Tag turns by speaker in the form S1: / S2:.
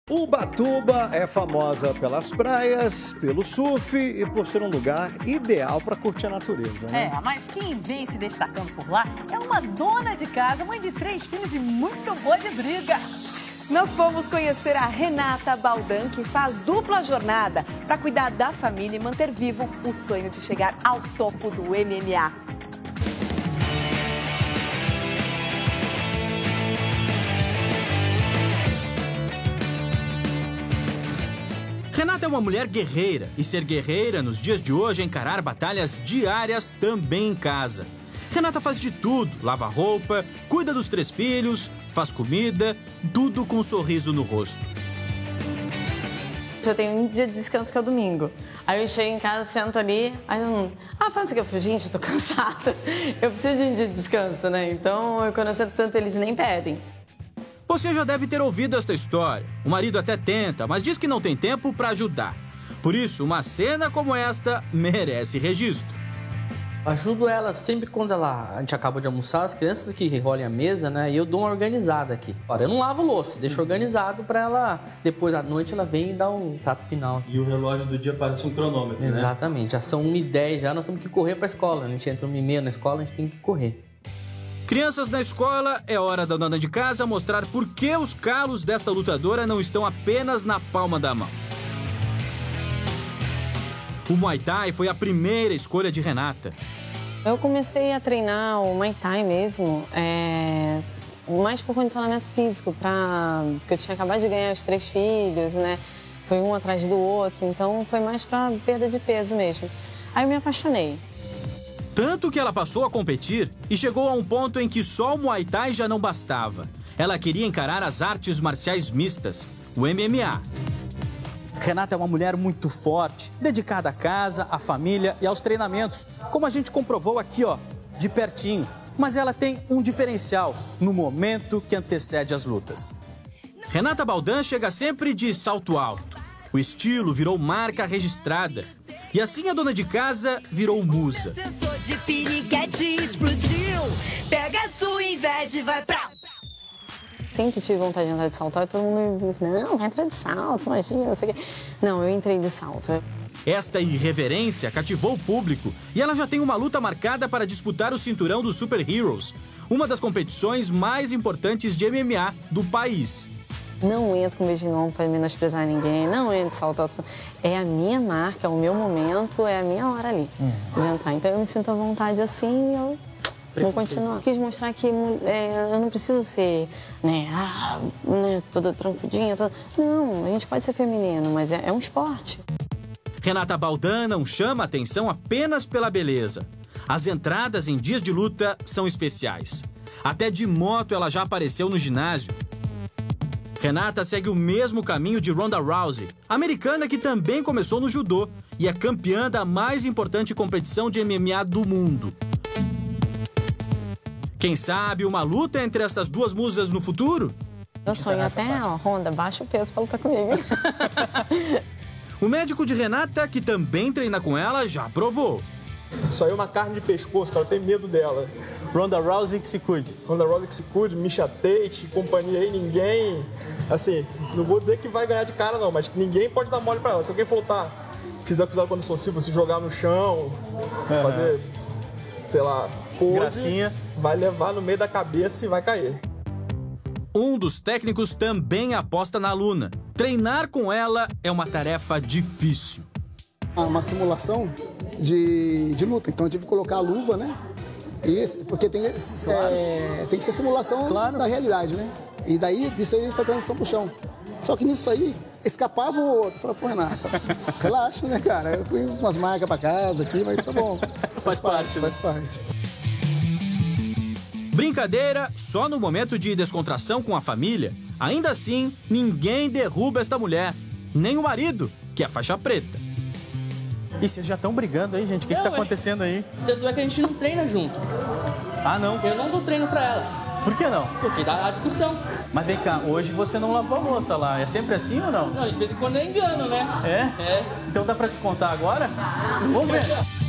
S1: Ubatuba é famosa pelas praias, pelo surf e por ser um lugar ideal para curtir a natureza, né?
S2: Mas quem vem se destacando por lá é uma dona de casa, mãe de 3 filhos e muito boa de briga.
S3: Nós fomos conhecer a Renata Baldan, que faz dupla jornada para cuidar da família e manter vivo o sonho de chegar ao topo do MMA.
S4: Renata é uma mulher guerreira e ser guerreira nos dias de hoje é encarar batalhas diárias também em casa. Renata faz de tudo, lava roupa, cuida dos 3 filhos, faz comida, tudo com um sorriso no rosto.
S5: Eu tenho um dia de descanso que é o domingo. Aí eu chego em casa, sento ali, aí eu faz o que eu falo, gente, eu tô cansada. Eu preciso de um dia de descanso, né? Então, quando eu sento tanto, eles nem pedem.
S4: Você já deve ter ouvido esta história. O marido até tenta, mas diz que não tem tempo para ajudar. Por isso, uma cena como esta merece registro.
S6: Ajudo ela sempre quando a gente acaba de almoçar, as crianças que recolhem a mesa, né? E eu dou uma organizada aqui. Olha, eu não lavo louça, deixo organizado para ela, depois à noite ela vem e dá o prato final.
S7: E o relógio do dia parece um cronômetro, né?
S6: Exatamente, já são 1h10 já, nós temos que correr para a escola. A gente entra 1h30 na escola, a gente tem que correr.
S4: Crianças na escola, é hora da dona de casa mostrar por que os calos desta lutadora não estão apenas na palma da mão. O Muay Thai foi a primeira escolha de Renata.
S5: Eu comecei a treinar o Muay Thai mesmo, mais por condicionamento físico, porque eu tinha acabado de ganhar os 3 filhos, né? Foi um atrás do outro, então foi mais para perda de peso mesmo. Aí eu me apaixonei.
S4: Tanto que ela passou a competir e chegou a um ponto em que só o Muay Thai já não bastava. Ela queria encarar as artes marciais mistas, o MMA. Renata é uma mulher muito forte, dedicada à casa, à família e aos treinamentos, como a gente comprovou aqui, ó, de pertinho. Mas ela tem um diferencial no momento que antecede as lutas. Renata Baldan chega sempre de salto alto. O estilo virou marca registrada. E assim a dona de casa virou musa.
S8: De piriguete explodiu, pega a sua inveja e vai pra...
S5: Sempre tive vontade de andar de salto, e todo mundo me não, entra de salto, imagina, não sei o quê. Não, eu entrei de salto.
S4: Esta irreverência cativou o público e ela já tem uma luta marcada para disputar o cinturão dos Super Heroes, uma das competições mais importantes de MMA do país.
S5: Não entro com beijo de ombro para menosprezar ninguém, não entro de salto alto. É a minha marca, é o meu momento, é a minha hora ali de entrar. Então eu me sinto à vontade assim e eu vou continuar. Quis mostrar que eu não preciso ser, toda trancudinha. Não, a gente pode ser feminino, mas é um esporte.
S4: Renata Baldan não chama atenção apenas pela beleza. As entradas em dias de luta são especiais. Até de moto ela já apareceu no ginásio. Renata segue o mesmo caminho de Ronda Rousey, americana que também começou no judô e é campeã da mais importante competição de MMA do mundo. Quem sabe uma luta entre estas duas musas no futuro?
S5: Meu sonho até, Ronda, baixa o peso pra lutar comigo.
S4: O médico de Renata, que também treina com ela, já provou.
S7: Isso aí é uma carne de pescoço, cara, eu tenho medo dela.
S4: Ronda Rousey que se cuide.
S7: Ronda Rousey que se cuide, Miesha Tate, companhia aí, ninguém... Assim, não vou dizer que vai ganhar de cara não, mas ninguém pode dar mole pra ela. Se alguém fizer o que fizer com o Anderson Silva, se jogar no chão, fazer, sei lá, pose,
S4: gracinha,
S7: vai levar no meio da cabeça e vai cair.
S4: Um dos técnicos também aposta na aluna. Treinar com ela é uma tarefa difícil.
S9: Uma simulação de luta, então eu tive que colocar a luva, né? Porque tem que ser simulação da realidade, né? E daí, disso aí, a gente faz transição pro chão. Só que nisso aí, escapava o outro. Falei, pô, Renata, relaxa, né, cara? Eu fui umas marcas pra casa aqui, mas tá bom. Faz parte.
S4: Brincadeira só no momento de descontração com a família. Ainda assim, ninguém derruba esta mulher. Nem o marido, que é faixa preta. E vocês já estão brigando aí, gente? O que tá acontecendo aí?
S6: Tanto é que a gente não treina junto.
S4: Ah, não?
S6: Eu não dou treino pra ela.
S4: Por que não?
S6: Porque dá a discussão.
S4: Mas vem cá, hoje você não lavou a louça lá. É sempre assim ou não?
S6: Não, de vez em quando eu engano, né?
S4: É? Então dá pra descontar agora? Vamos ver.